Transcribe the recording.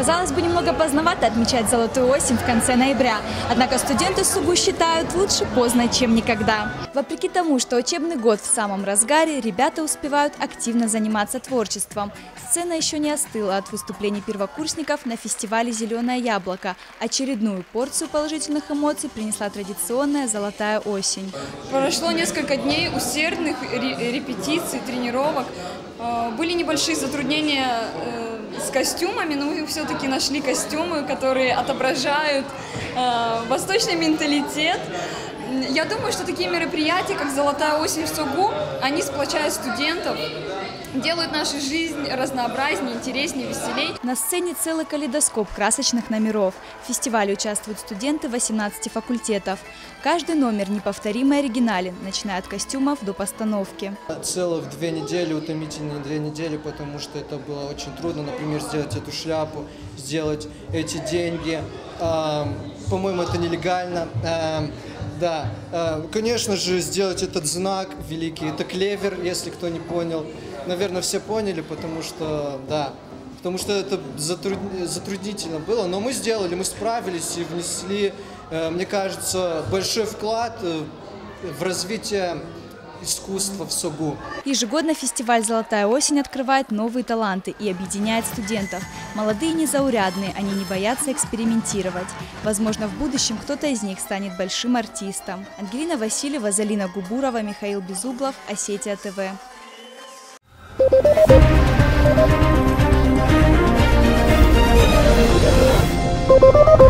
Казалось бы, немного поздновато отмечать золотую осень в конце ноября. Однако студенты СУГУ считают, лучше поздно, чем никогда. Вопреки тому, что учебный год в самом разгаре, ребята успевают активно заниматься творчеством. Сцена еще не остыла от выступлений первокурсников на фестивале «Зеленое яблоко». Очередную порцию положительных эмоций принесла традиционная золотая осень. Прошло несколько дней усердных репетиций, тренировок. Были небольшие затруднения с костюмами, но мы все-таки нашли костюмы, которые отображают восточный менталитет. Я думаю, что такие мероприятия, как «Золотая осень» в СУГУ, они сплочают студентов, делают нашу жизнь разнообразнее, интереснее, веселей. На сцене целый калейдоскоп красочных номеров. В фестивале участвуют студенты 18 факультетов. Каждый номер неповторимо оригинален, начиная от костюмов до постановки. Целых 2 недели, утомительные 2 недели, потому что это было очень трудно, например, сделать эту шляпу, сделать эти деньги. По-моему, это нелегально. Да, конечно же, сделать этот знак великий, это клевер, если кто не понял. Наверное, все поняли, потому что это затруднительно было, но мы сделали, мы справились и внесли, мне кажется, большой вклад в развитие искусства в СУГУ. Ежегодно фестиваль «Золотая осень» открывает новые таланты и объединяет студентов. Молодые незаурядные, они не боятся экспериментировать. Возможно, в будущем кто-то из них станет большим артистом. Ангелина Васильева, Залина Губурова, Михаил Безуглов, Осетия ТВ. Thank you.